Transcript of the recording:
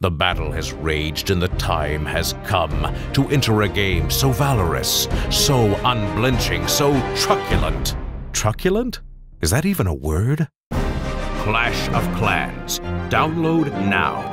The battle has raged and the time has come to enter a game so valorous, so unblenching, so truculent. Truculent? Is that even a word? Clash of Clans. Download now.